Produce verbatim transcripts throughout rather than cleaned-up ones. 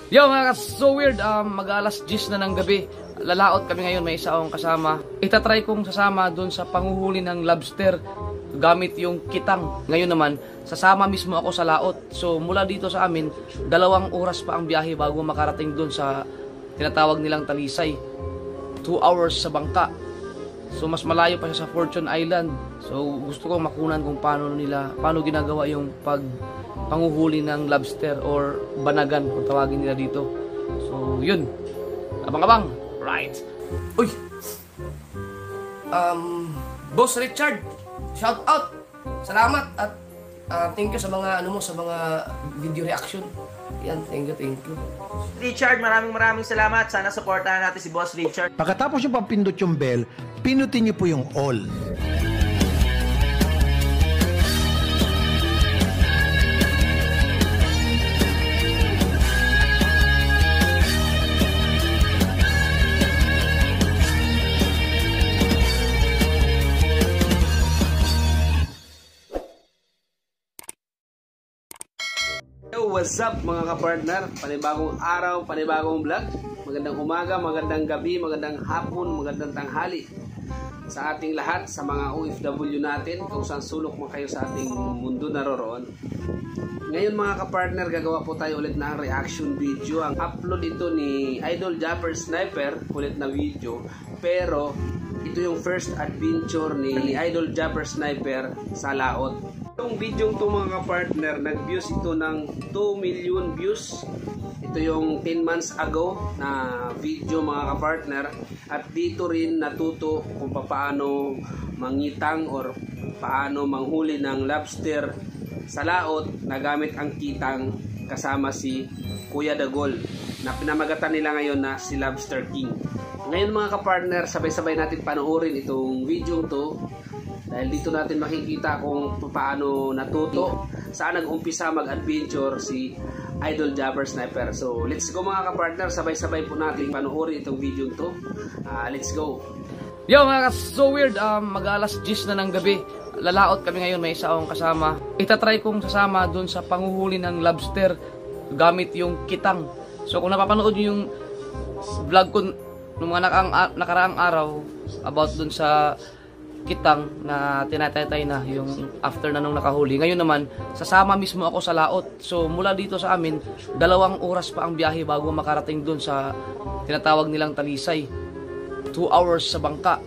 Yo mga kas, so weird, um, mag-alas diyes na ng gabi. Lalaot kami ngayon, may isa akong kasama. Itatry kong sasama doon sa panguhuli ng lobster gamit yung kitang. Ngayon naman, sasama mismo ako sa laot. So mula dito sa amin, dalawang oras pa ang biyahe bago makarating doon sa tinatawag nilang Talisay. Two hours sa bangka. So mas malayo pa siya sa Fortune Island. So gusto kong makunan kung paano nila, paano ginagawa yung pag panguhuli ng lobster or banagan kung tawagin nila dito. So yun, abang-abang. Right. Uy, um, Boss Richard, shout out, salamat at uh, thank you sa mga ano mo, sa mga video reaction. Yan, thank you, thank you. Richard, maraming maraming salamat. Sana supportahan natin si Boss Richard. Pagkatapos yung pampindot yung bell, pinutin niyo po yung all. Yo, what's up mga kapartner? Panibagong araw, panibagong vlog. Magandang umaga, magandang gabi, magandang hapon, magandang tanghali sa ating lahat, sa mga O F W natin, kung saan sulok mo kayo sa ating mundo naroroon. Ngayon mga kapartner, gagawa po tayo ulit ng reaction video. Ang upload ito ni Idol Japper Sniper, ulit na video. Pero ito yung first adventure ni Idol Japper Sniper sa laot. Itong video to mga kapartner, nag-views ito ng two million views. Ito yung ten months ago na video mga kapartner. At dito rin natuto kung paano mangitang or paano manghuli ng lobster sa laot na gamit ang kitang kasama si Kuya Dagol na pinamagatan nila ngayon na si Lobster King. Ngayon mga kapartner, sabay-sabay natin panoorin itong video to. Dahil dito natin makikita kung paano natuto, saan nag-umpisa mag-adventure si Idol Japper Sniper. So, let's go mga kapartner, sabay-sabay po natin panoorin itong video to. Uh, let's go! Yo mga kas, so weird, um, mag-alas diyes na ng gabi. Lalaot kami ngayon, may isa akong kasama. Itatry kong sasama doon sa panguhuli ng lobster gamit yung kitang. So kung napapanood nyo yung vlog ko nung mga nakaraang, nakaraang araw about doon sa kitang na tinataytay na yung after na nung nakahuli. Ngayon naman, sasama mismo ako sa laot. So mula dito sa amin, dalawang oras pa ang biyahe bago makarating doon sa tinatawag nilang Talisay. Two hours sa bangka.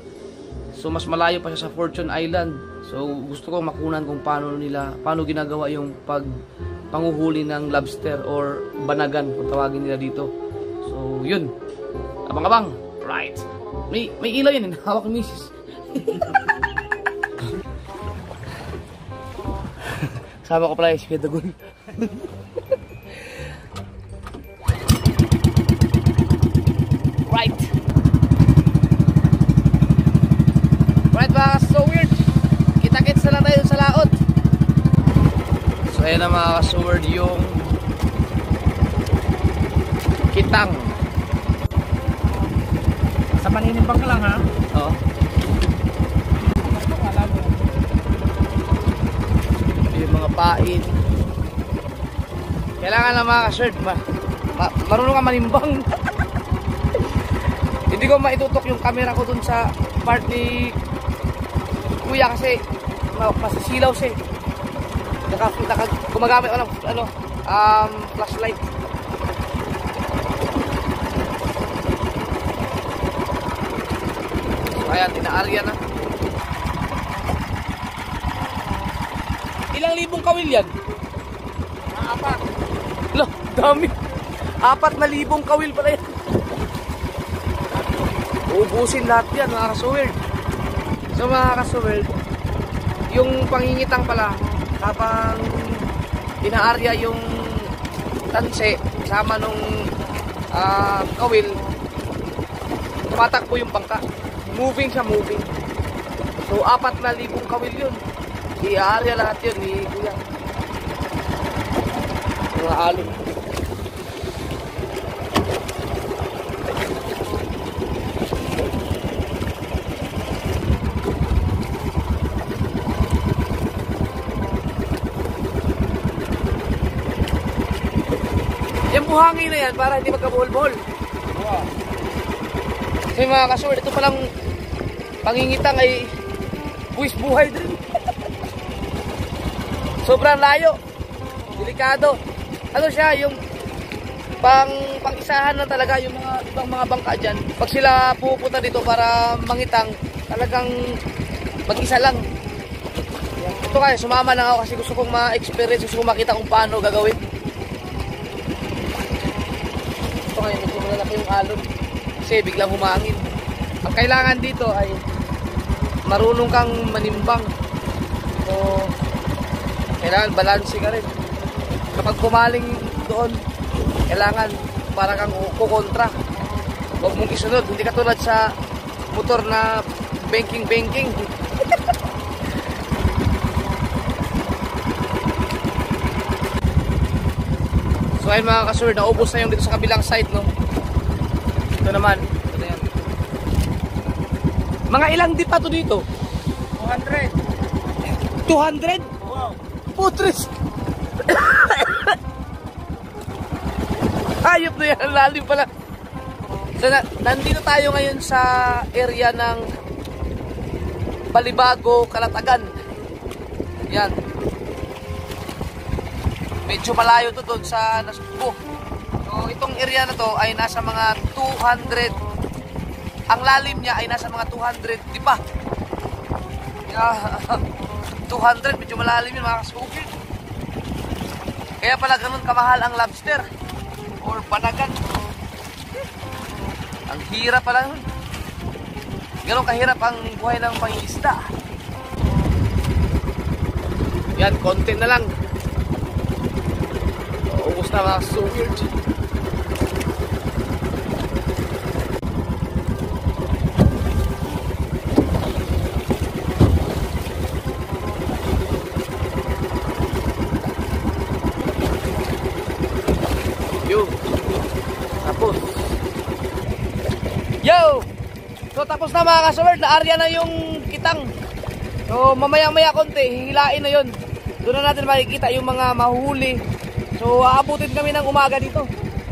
So mas malayo pa siya sa Fortune Island. So gusto kong makunan kung paano nila, paano ginagawa yung pag panguhuli ng lobster or banagan kung tawagin nila dito. So yun, abang-abang. Right. May, may ilaw yan, hawak ni misis. Sama ko pala yung Kuya Dagol. Right. Right mga so weird. Kita-kits na lang tayo sa laot. So ayan na mga so weird yung kitang. Sa paninimbang ka lang ha? Oo. Yung mga pain. Kailangan na mga ka-shirt ma ma marunong ka manimbang. Hindi ko maitutok yung camera ko dun sa part ni Kuya kasi masisilaw siya. Naka, naka, gumagamit ano, ano um, flashlight. So ayan, tinaarya na. Ilang libong kawil yan? Apat. Loh, dami. Apat na libong kawil pala yan. Ubusin lahat yan mga kasuwerd. So mga kasuwerd, yung pangingitang pala habang inaarya yung tanse sama nung uh, kawil, tumatakbo yung bangka. Moving siya, moving. So apat na libong kawil yun. I-aarya lahat yun ni Kuya. Mga alon. buhangin na yan para hindi magkabuhol-buhol. So mga kasur, ito palang pangingitang ay buwis buhay din. Sobrang layo. Delikado. Ano siya, yung pang pang-isahan na talaga yung mga ibang mga bangka dyan. Pag sila pupunta dito para mangitang, talagang mag-isa lang. Ito kaya, sumama lang ako kasi gusto kong ma-experience, gusto kong makita kung paano gagawin. Ito kaya, medyo malalaki yung alon kasi biglang humangin. Ang kailangan dito ay marunong kang manimbang. So, kailangan balanse ka rin. Kapag pumaling doon, kailangan para kang kukontra. Huwag mong isunod. Hindi ka tulad sa motor na banking-banking. So ayun mga kasur, naubos na yung dito sa kabilang side, no? Ito naman. Ito yan. Mga ilang di pa to dito? two hundred. two hundred? Wow. Putres! Hayop na yan, lalim pala. So, na, nandito tayo ngayon sa area ng Balibago, Calatagan. Yan. Medyo malayo to doon sa Nasugbo. So, itong area na to ay nasa mga two hundred. Ang lalim niya ay nasa mga two hundred, di ba? Yeah. two hundred, medyo malalim yun mga kasugid. Kaya pala ganun kamahal ang lobster or panagan. Ang hirap pala nun. Ganun kahirap ang buhay ng pangingisda. Yan, konti na lang. Ubus na mga kasugid. Tapos yo! So tapos na mga kasaward, na-area na yung kitang. So mamaya maya konti, hihilain na yun. Doon na natin makikita yung mga mahuhuli. So aabutin kami ng umaga dito.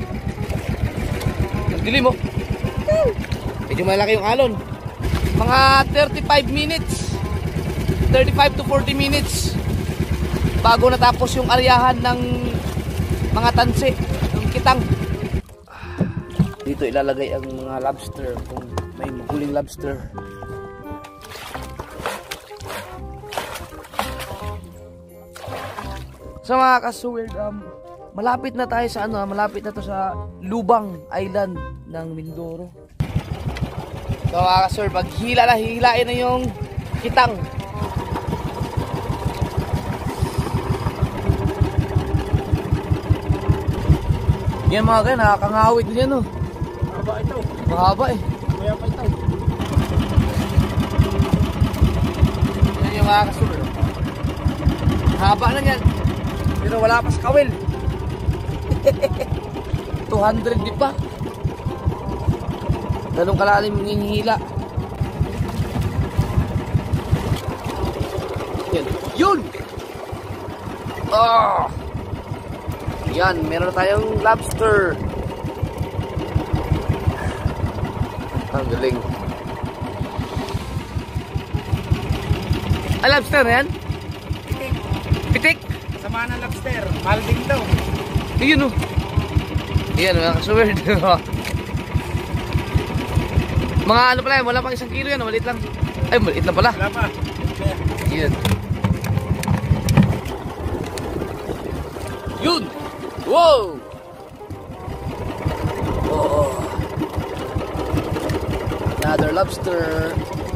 Nagdilim mo. Medyo malaki yung alon. Mga thirty-five minutes, thirty-five to forty minutes bago natapos yung aryahan ng mga tansi, ng kitang. Dito ilalagay ang mga lobster kung may mahuling lobster. So mga kasuwid, um, malapit na tayo sa ano, malapit na to sa Lubang Island ng Mindoro. So mga kasuwid, maghila na, hihilain na yung kitang. Yan mga kaya, nakakangawit din yan, no? Mahaba ito. Mahaba eh. Kuya pa ito. Yan yung mga kasunod. Haba na yan. Pero wala pa sa kawil. two hundred di pa. Ganun kalalim yung hinihila. Yan. Yun! Oh! Yan, meron tayong lobster. Ang galing. Ah, lobster na yan? Pitik. Pitik? Kasama ng lobster. Malding daw. Ayun o. Ayan, mga kasuwerd. Mga ano pala yan, wala pang isang kilo yan, maliit lang. Ay, maliit lang pala. Wala pa. Ayan. Yun! Wow! Oh. Another lobster.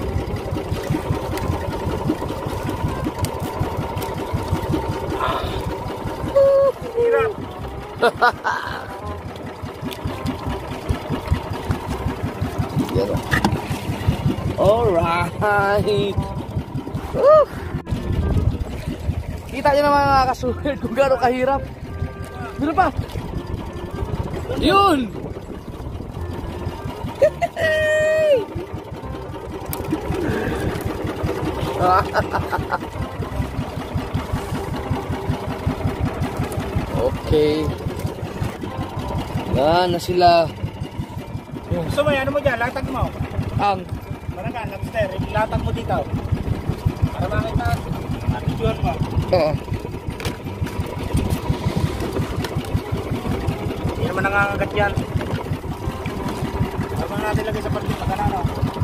Hirap. Yan. Alright. Woo! Kita nyo naman mga kasuwerd kung gano'ng kahirap. Meron pa. Yun. Okay. Yan na sila. Gusto mo, ano mo dyan? Latag mo. Ang Banagan, lobster. Ilatag mo dito. Para makita. Atituhan mo. Oo. Hindi naman nangangagat yan. Huwag na natin lagay sa parting pagkanano.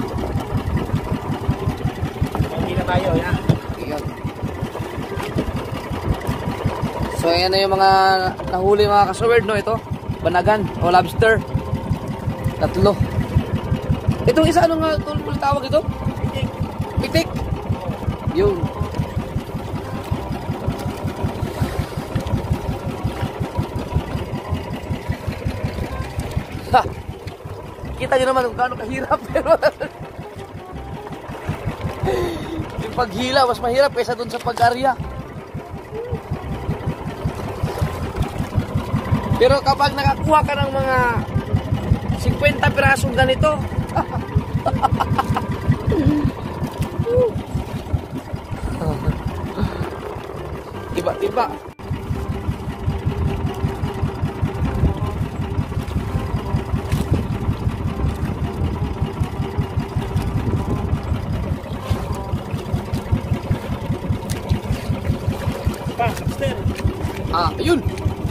Hindi na tayo, yan. Yan. So ayan na yung mga nahuli mga kasaward, no? Ito, banagan o lobster. Tatlo. Itong isa, ano nga ito tawag ito? Pitik. Pitik. Yun. Ha! Kita nyo naman kung gaano kahirap, pero yung paghila mas mahirap kaysa dun sa pag-arya. Pero kapag nakakuha ka ng mga fifty pirasong ganito, iba-iba. Pa, lobster. Ah, ayun.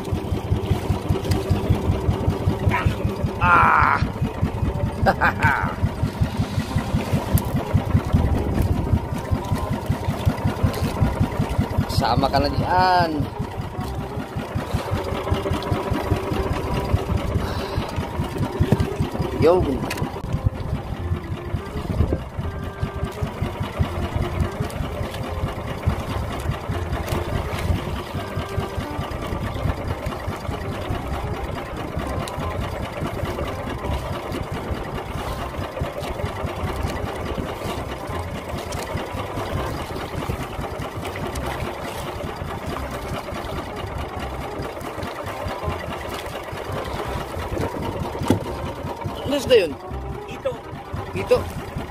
Ah. Sama ka na diyan. Yo. Ano na yun? Ito. Dito.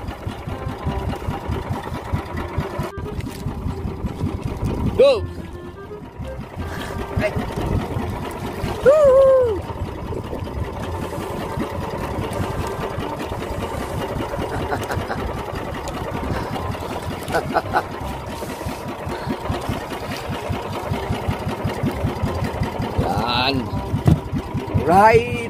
Go! Ay. Woo! Yan. Right.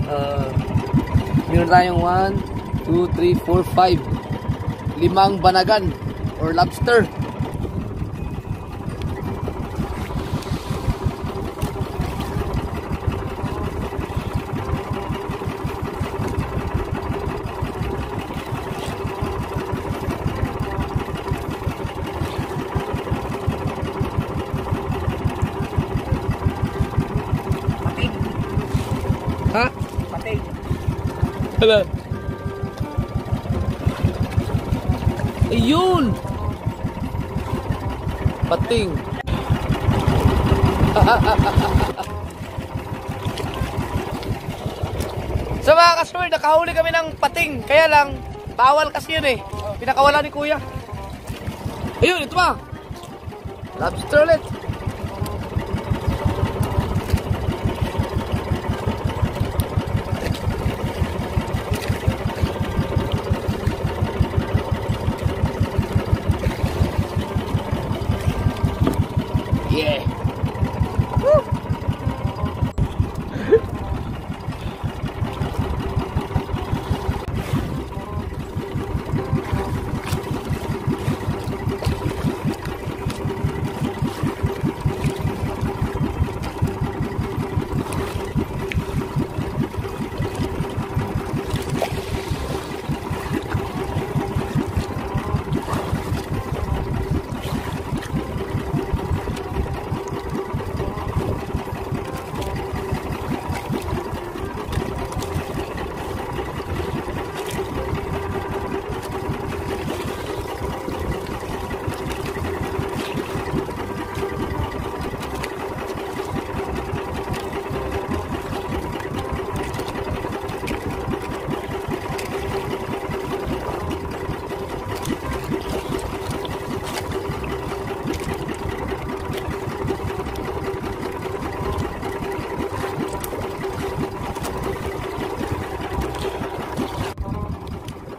Meron tayong one, two, three, four, five. Limang banagan or lobster. Pating. Ha? Pating. Hala. Ayun. Pating. So mga kasword, nakahuli kami ng pating. Kaya lang, bawal kasi yun eh. Pinakawala ni kuya. Ayun, ito pa. Lobster ulit. Yeah. Woo.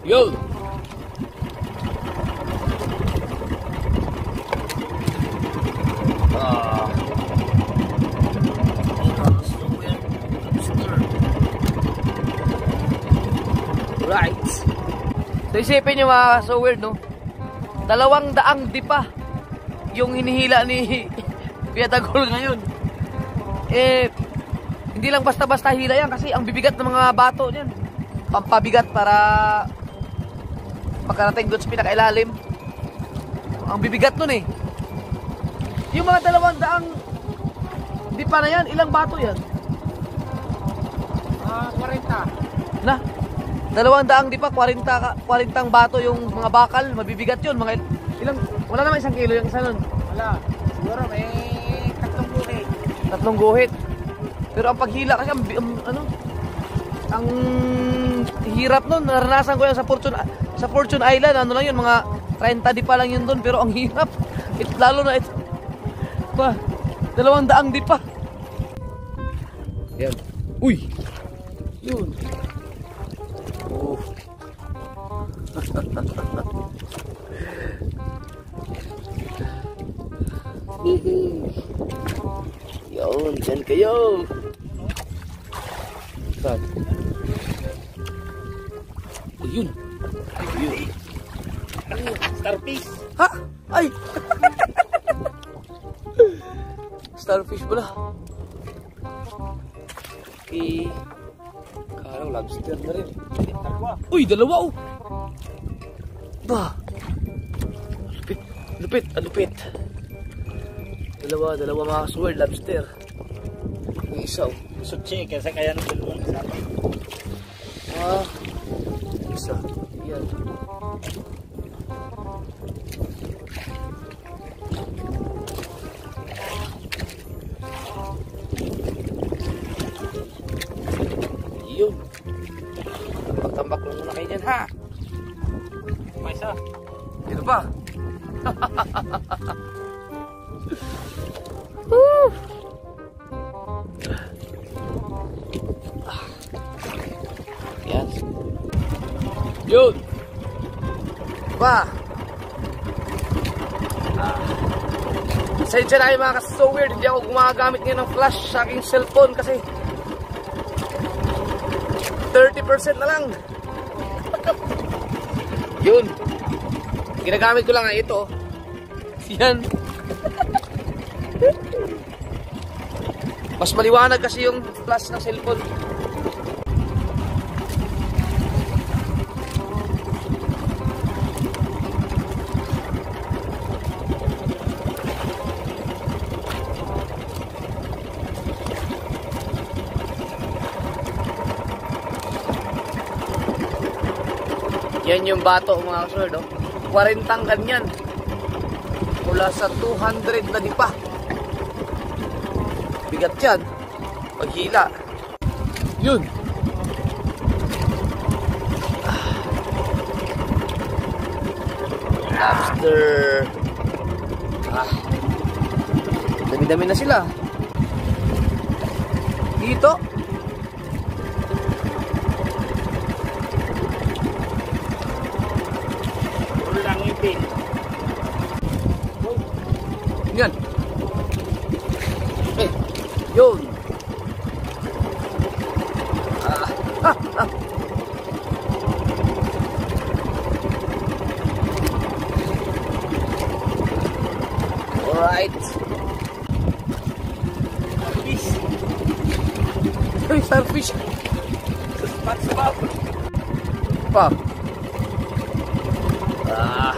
Yun. Ah. Right. So isipin nyo mga so weird, no? Dalawang daang dipa yung hinihila ni Piatagol ngayon. Eh, hindi lang basta-basta hila yan kasi ang bibigat ng mga bato niyan. Pampabigat para makarating doon sa pinakailalim. Ang bibigat nun eh. Yung mga dalawang daang dipa na yan, ilang bato yan? Ah, forty. Na, dalawang daang dipa, forty, forty bato yung mga bakal, mabibigat yun. Mga ilang, wala naman isang kilo yung isa nun. Wala. Siguro may tatlong guhit. Tatlong guhit. Pero ang paghila kasi ang, ang ano, ang hirap nun. Naranasan ko yan sa Fortune, sa Fortune Island. Ano lang yun, mga thirty di pa lang yun doon. Pero ang hirap. It, lalo na ito. Pa, dalawang daang di pa. Yan. Uy! Yun. Oh. Yun, dyan kayo. Saan? Ayun. Ayun. Starfish. Ha? Ay! Starfish pala. Okay. Kala lobster na rin. Uy, dalawa oh! Ba! Lupit, lupit, lupit. Dalawa, dalawa mga sword lobster. Yung isa oh. Sutsi, kasi kaya nung dalawang kasama. Ah, isa. Yan. Yun. Tambak-tambak lang muna kayo dyan, ha? May isa. Dito pa. Woo! Yan. Yun. Pa. Ah. Sensya na kayo mga kasi so weird. Hindi ako gumagamit ngayon ng flash sa aking cellphone kasi thirty percent na lang. Yun. Ginagamit ko lang nga ito. Yan. Mas maliwanag kasi yung flash ng cellphone. Yan yung bato mga kasword, oh. forty ganyan. Mula sa two hundred na di pa. Bigat yan. Paghila. Yun. Ah. Lobster. Ah. Dami-dami na sila. Dito. Yan. Eh, yun. Ah, ah, ah. Alright. Fish. Ay, starfish. Spot spot. Pa. Ah.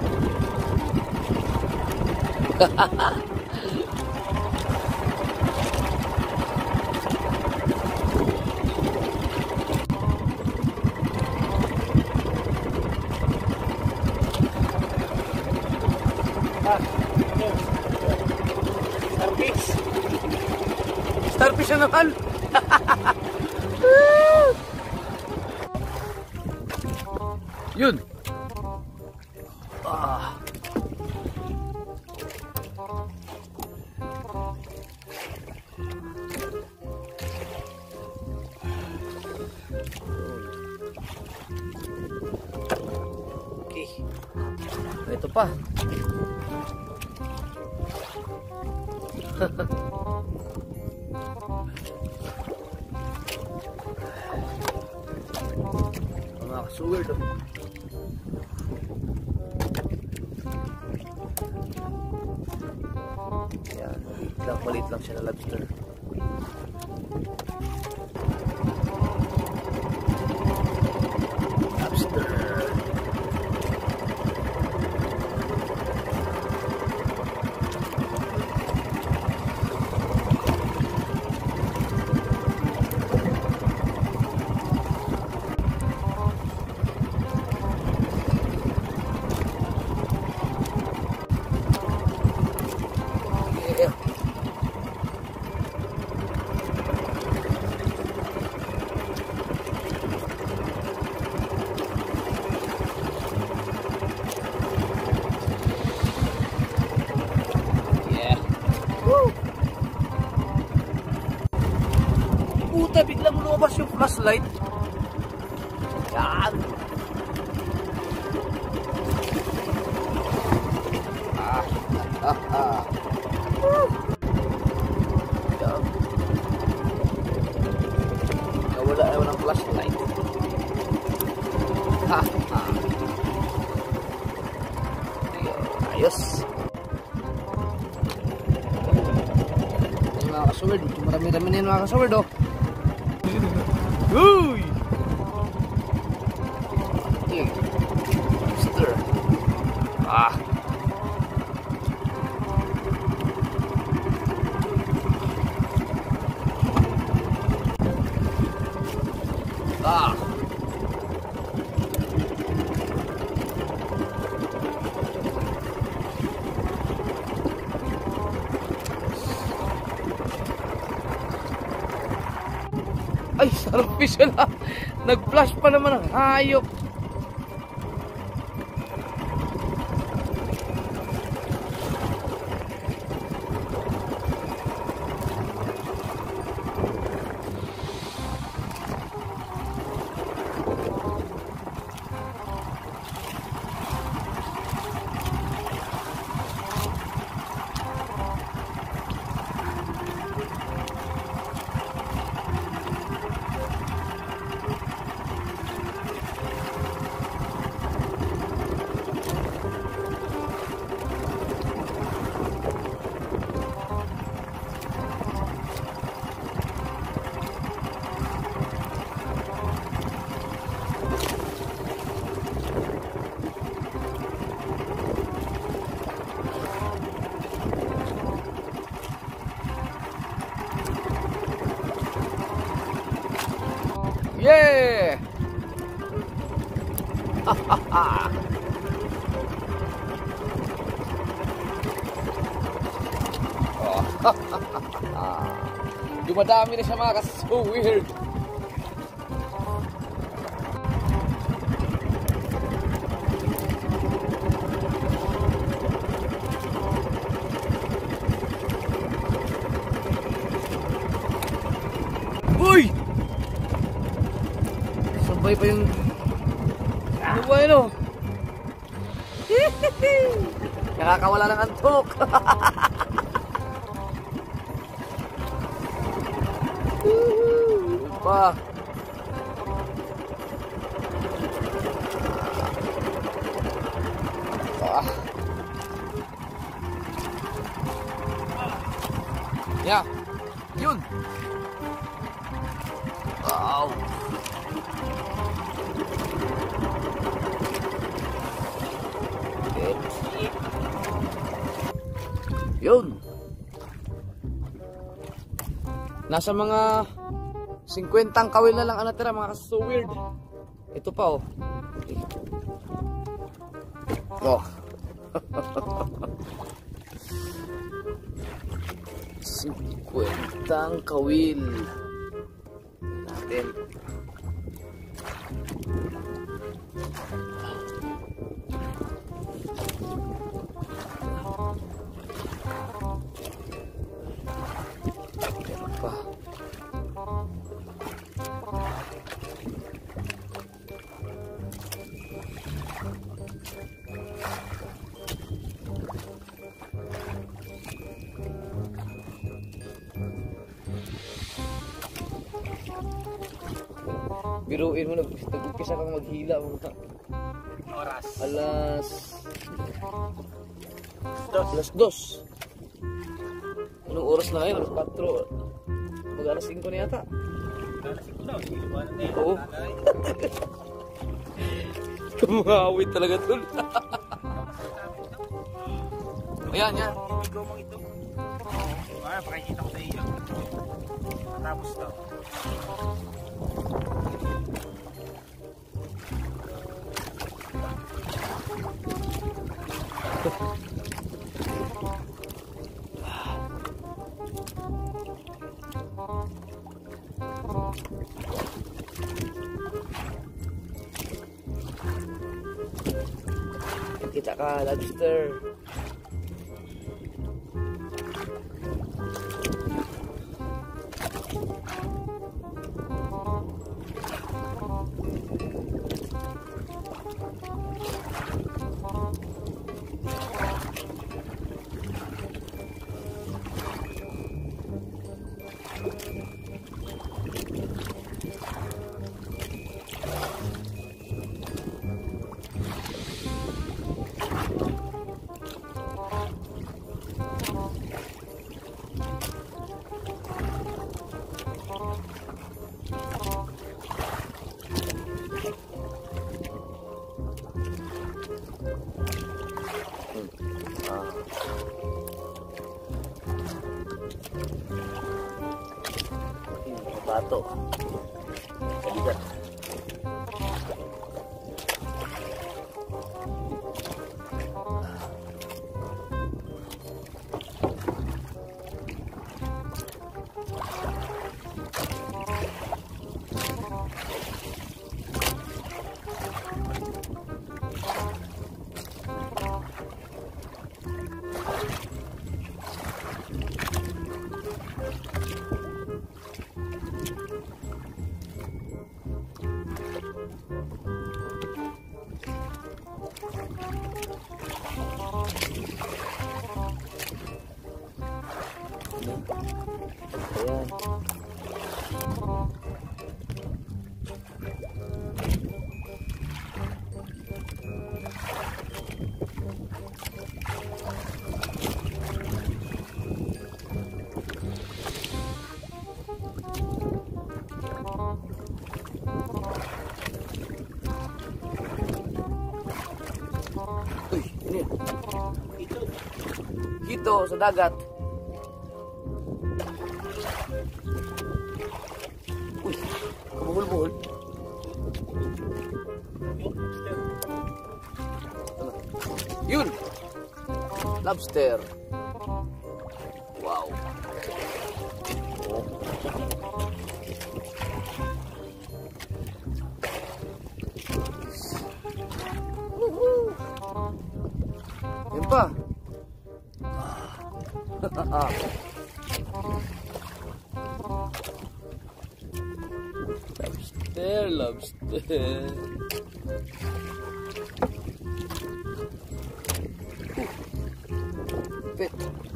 Starfish. Starfish na naman. Yun. Ah. Ito pa. Mga kasuwerd. Yan, lang maliit lang siya na lobster. Lobster. Puta, biglang lumabas yung flashlight. Yan. Ah, ah, ah. Woo. Yan. Nawala naman ang flashlight. Ha, ha. Ayos. Ay, mga kasuwerd. Marami-rami na yun mga kasuwerd, oh. Uy! Okay. Stir. Ah. Ah. Ay, sarap fish na. Nag-flash pa naman ang hayop. Yeah! Ha ha ha! Oh, ha ha ha! Dumadami na siya mga ka-so-weird! Uy! Sabay pa yung ano ba yun o? Nakakawala ng antok. Pa. Ah. Yeah. Yun. Wow. Yun. Nasa mga singkwentang kawil na lang ang natira mga ka-so-weird. Ito pa oh. Oh. Singkwentang kawil natin. Biruin mo, nag-umpisa kang maghila mga Oras. alas... Dos. alas dos. Anong oras na ngayon? Alas patro. Mag alas singko na yata. Alas ito daw. Sige, buwan na yan. Oo. Kumawit talaga tol. Ayan, yan. Ikaw mong ito. Ah, pakikita ko sa iyo. Tapos to. Kita ka, lobster. Bato. Kaligat. Uy, ini. Ito. Hito sa dagat. Uy, kabuhol-buhol. Yung lobster. Yun! Lobster. Wow. Oh. Yan pa. Lobster, lobster. Pit.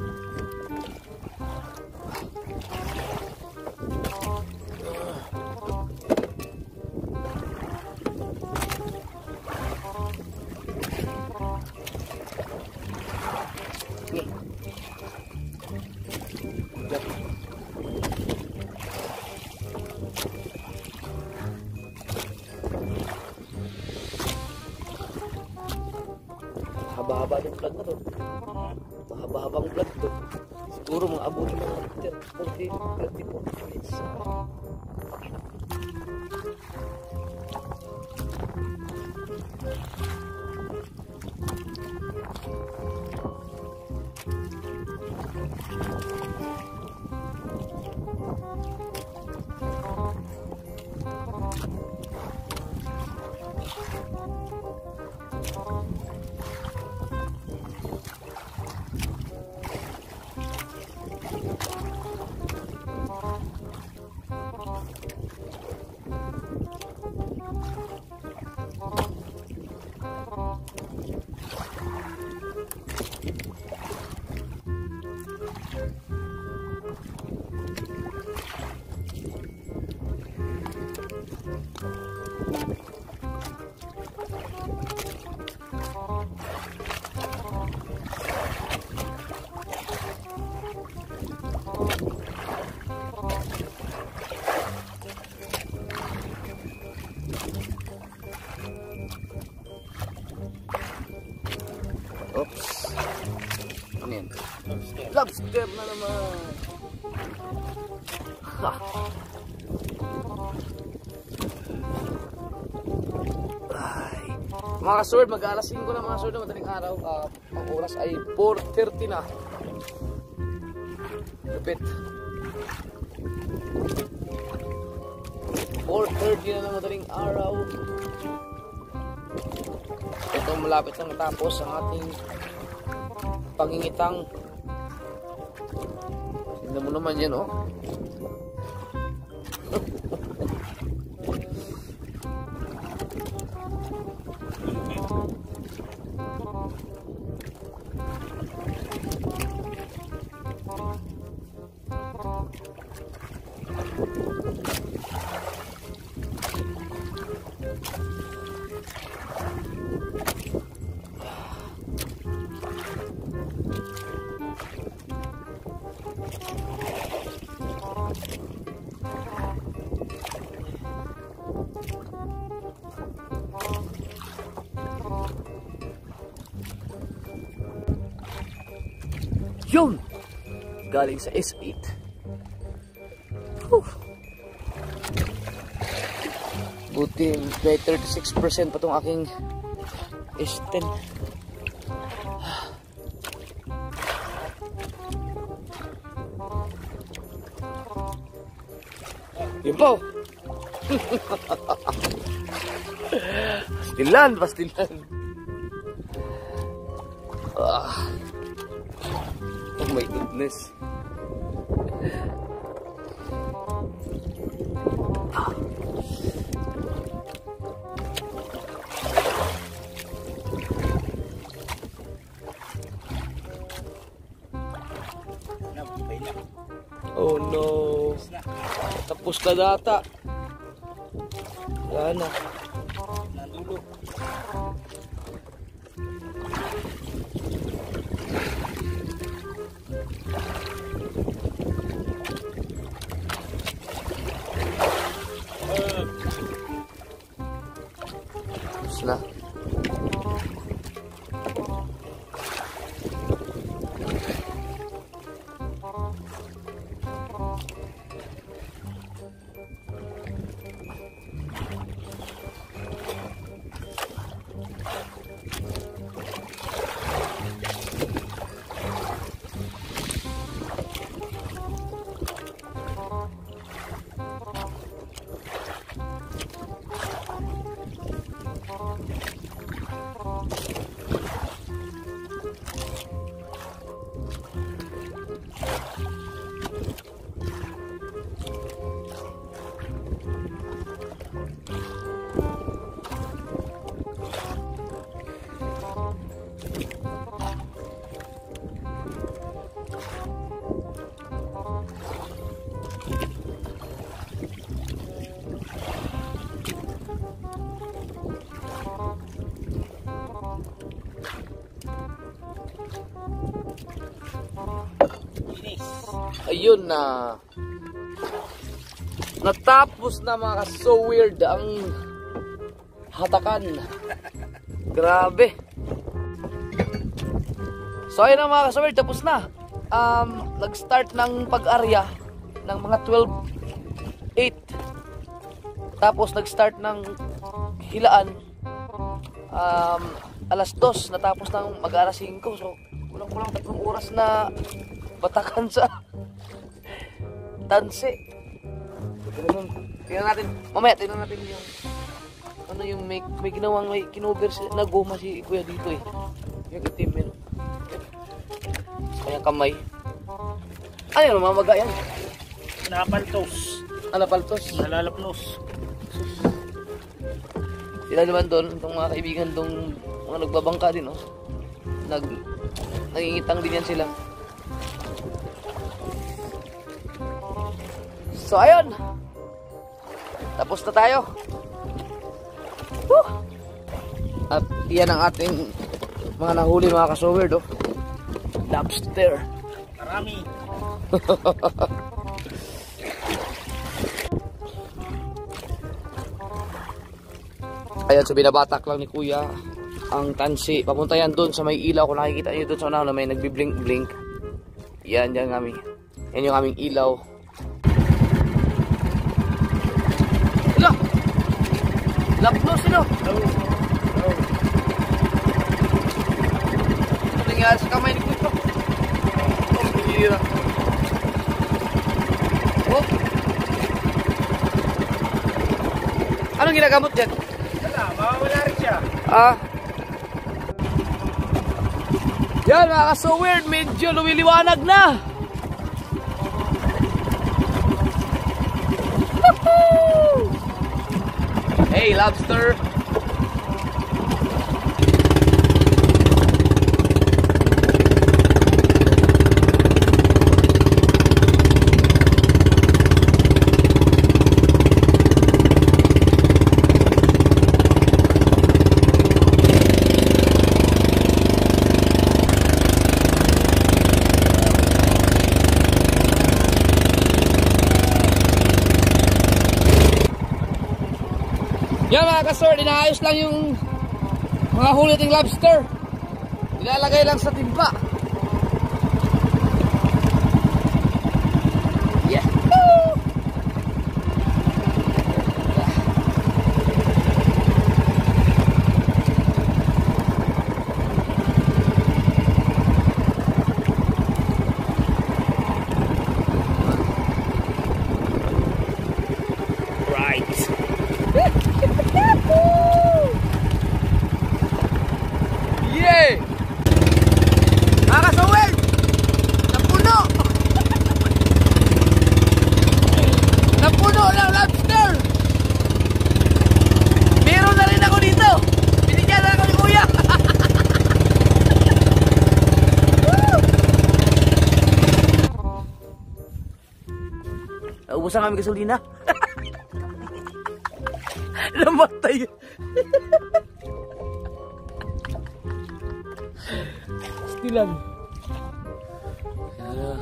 Haba-haba ng vlog na to. Mahaba-habang vlog to. Siguro mga abot ng mga forty, thirty, forty minutes. Oops. Ano yan? Lobster na naman. Ha. Ay. Mga kasword, mag-alas singko na mga sword na madaling araw. Uh, ang oras ay four thirty na. Lupit. four thirty na ng madaling araw. Ito malapit na matapos ang ating pangingitang. Tignan mo naman yan, oh. Yun! Galing sa S eight. Whew. Buti may thirty-six percent pa itong aking S ten. Yun po! Pastilan! Pastilan! Ah. Oh my goodness. Ah. Oh no. Tapos ka data. Wala na. Nandulo. Na. Ayun na. Natapos na mga so weird ang hatakan. Grabe. So ayun na mga so weird, tapos na. Um, nag-start ng pag-arya ng mga twelve eight. Tapos nag-start ng hilaan um, alas dos, natapos ng mag-alas singko. So kulang-kulang tatlong oras na batakan sa tanse. Tingnan natin, mamaya tingnan natin yung ano yung may, may ginawang may kinover na goma si kuya dito eh. Yung itim yun. Kaya kamay. Ano yun, mamaga yan? Napaltos. Ano paltos? Nalalapnos. Sila naman doon, itong mga kaibigan doon, mga nagbabangka din, oh. Nag, nangingitang din yan sila. So, ayun. Tapos na tayo. Woo! At yan ang ating mga nahuli mga kasowerd, oh. Lobster. Marami. Ayan, so binabatak lang ni Kuya ang tansi. Papunta yan doon sa may ilaw. Kung nakikita nyo doon sa unahan na may nagbiblink-blink. Yan, yan kami. Yan yung aming ilaw. Ila! Lapnos ino! Ito nangyari sa kamay ni Kuya. Oh, pinira. Oh! Anong ginagamot dyan? Mawawala rin siya. Ah. Yan mga ka-so-weird, medyo lumiliwanag na. Hey, lobster. Yan mga ka-sword, inaayos lang yung mga huli nating lobster. Ilalagay lang sa timpa. Yeah. Woo! Right. Yay! Mga kasawin! Napuno! Napuno ng lobster! Meron na rin ako dito! Binigyan na ako ni Kuya! Naubusan kami gasolina. Namatay. Stilan. Yeah.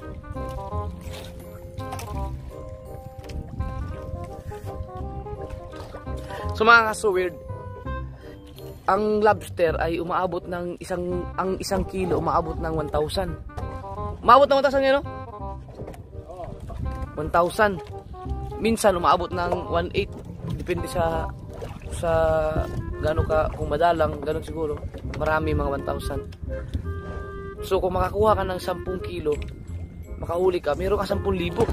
So mga ka-so-weird, ang lobster ay umaabot ng isang ang isang kilo umaabot ng one thousand. Umaabot ng one thousand ngayon, no? one thousand. Minsan umaabot ng one eight. Depende sa sa gaano ka, kung madalang, gano'n siguro. Marami mga one thousand. So kung makakuha ka ng ten kilo, makahuli ka, meron ka ten thousand.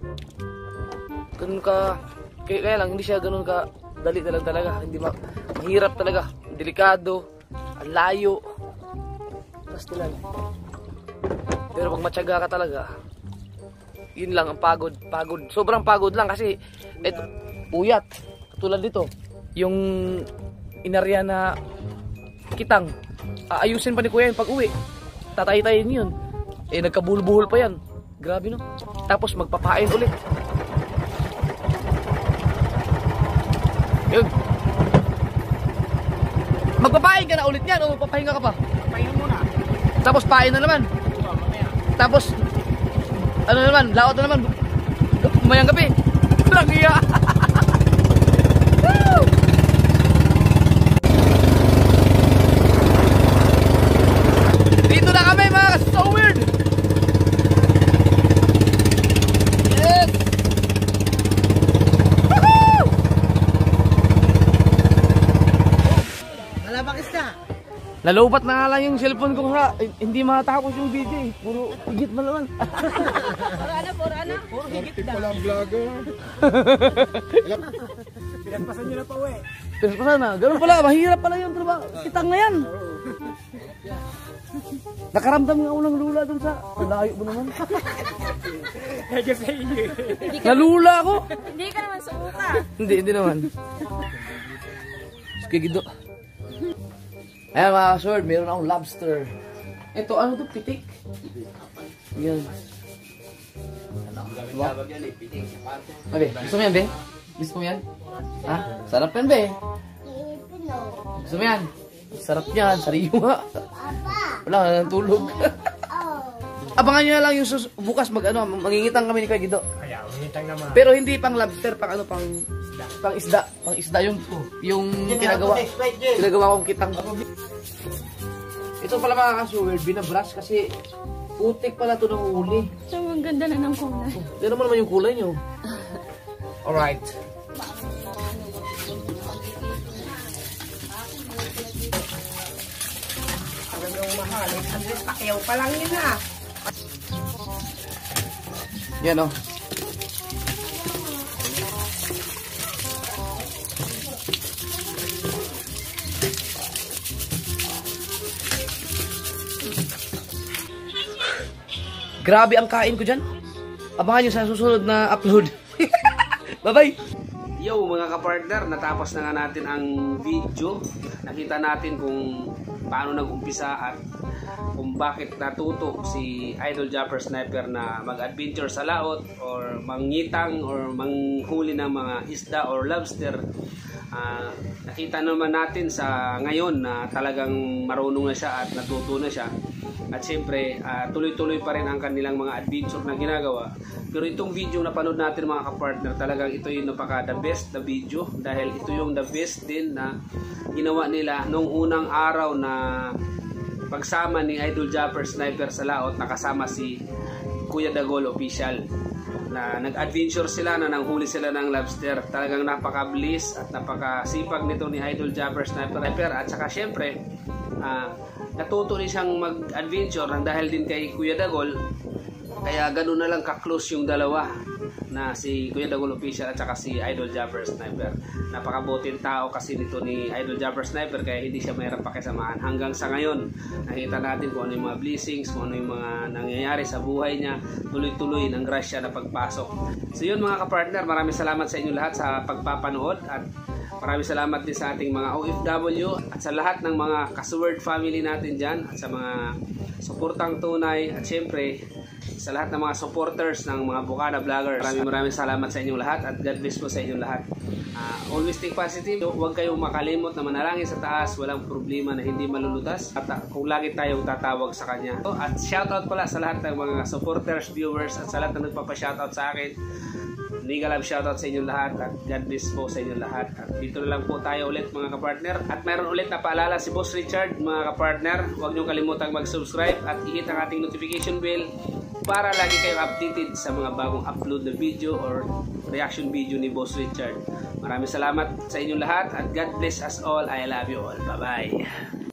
Ganun ka, kaya, kaya lang, hindi siya ganun ka dali talaga talaga. Hindi ma, mahirap talaga, delikado, ang layo. Basta lang. Pero pag matyaga ka talaga, yun lang ang pagod, pagod. Sobrang pagod lang kasi eto, puyat. Tulad dito, yung inarya na kitang, aayusin pa ni Kuya yun pag uwi. Tatay-tayin yun. Eh, nagkabuhol-buhol pa yan. Grabe, no? Tapos magpapain ulit. Yun. Magpapain ka na ulit yan o magpapahinga ka pa? Papain muna. Tapos pain na naman. Oo, mamaya. Tapos, ano naman, laot na naman. Umayang gabi. Walang iya. Dito na kami mga so-weird. Yes. Woohoo! Malabakis na. Nalubat na nga lang yung cellphone ko ha. Hindi matapos yung video eh. Puro higit mo naman. Puro ano, puro ano? Puro higit na. Walang vlogger. Pinagpasan nyo na pa uwi. Pinagpasan na. Ganun pala. Mahirap pala yung trabaho. Kitang na yan. Nakaramdam nga unang lula dun sa... Layo mo naman. Medyo sa inyo. Nalula ako. Hindi ka naman sumuka. Hindi, hindi naman. Sige, gido. Ayan mga sword, meron akong lobster. Ito, ano to? Pitik? Yan. Ano? Diba? Okay, gusto mo yan, be? Miss mo yan? Ha? Sarap yan, be. Gusto mo yan? Sarap yan, sariwa. Wala, natulog. Abangan nyo na lang yung sus bukas mag ano, mangingitang kami ni Kuya Guido. Kaya, umintang naman. Pero hindi pang lobster, pang ano, pang pang isda, pang isda yung yung pinagawa. Pinagawa kong kitang. Ito pala mga kasuwerd, binabrush kasi putik pala ito ng uli. So, ang ganda na ng kulay. Pero naman naman yung kulay nyo. Alright. Talagang mahal. At least pakiyaw pa lang yun ah. Yan o. Grabe ang kain ko dyan. Abangan nyo sa susunod na upload. Bye-bye! Yo mga kapartner, natapos na nga natin ang video. Nakita natin kung paano nag-umpisa at kung bakit natuto si Idol Japper Sniper na mag-adventure sa laot or mangitang or manghuli ng mga isda or lobster. Uh, nakita naman natin sa ngayon na talagang marunong na siya at natuto na siya. At siyempre, uh, tuloy-tuloy pa rin ang kanilang mga adventure na ginagawa. Pero itong video na panood natin mga kapartner, talagang ito yung napaka the best na video. Dahil ito yung the best din na ginawa nila nung unang araw na pagsama ni Idol Japper Sniper sa laot, nakasama si Kuya Dagol Official. Na nag-adventure sila, na nanghuli sila ng lobster. Talagang napaka-bliss at napaka-sipag nito ni Idol Japper Sniper. At saka siyempre, uh, natuto rin siyang mag-adventure nang dahil din kay Kuya Dagol. Kaya ganoon na lang ka-close yung dalawa, na si Kuya Dagol Official at saka si Idol Japper Sniper. Napakabuting tao kasi nito ni Idol Japper Sniper, kaya hindi siya mahirap pakisamahan. Hanggang sa ngayon, nakita natin kung ano yung mga blessings, kung ano yung mga nangyayari sa buhay niya. Tuloy-tuloy ng grasya na pagpasok. So yun mga kapartner, maraming salamat sa inyo lahat sa pagpapanood. At maraming salamat din sa ating mga O F W at sa lahat ng mga Kasuwerd family natin dyan, at sa mga suportang tunay, at syempre sa lahat ng mga supporters ng mga Bukana Vloggers. Maraming maraming salamat sa inyong lahat at God bless po sa inyong lahat. Uh, always think positive. Huwag kayong makalimot na manalangin sa taas. Walang problema na hindi malulutas. At uh, kung lagi tayong tatawag sa Kanya. So, at shoutout pala sa lahat ng mga supporters, viewers, at sa lahat na nagpapa-shoutout sa akin. Mega love shoutout sa inyong lahat at God bless po sa inyong lahat. At dito na lang po tayo ulit mga kapartner. At mayroon ulit na paalala si Boss Richard mga kapartner. Huwag niyong kalimutang mag-subscribe at i-hit ang ating notification bell para lagi kayong updated sa mga bagong upload na video or reaction video ni Boss Richard. Maraming salamat sa inyong lahat at God bless us all. I love you all. Bye-bye.